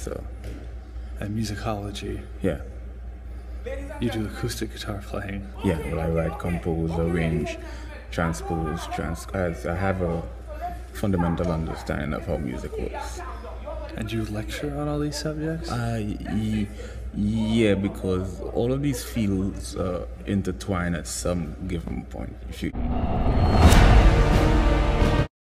So And musicology. yeah, You do acoustic guitar playing. yeah. Well, I write, compose, arrange, transpose, I have a fundamental understanding of how music works. And you lecture on all these subjects? Yeah, because all of these fields intertwine at some given point. If you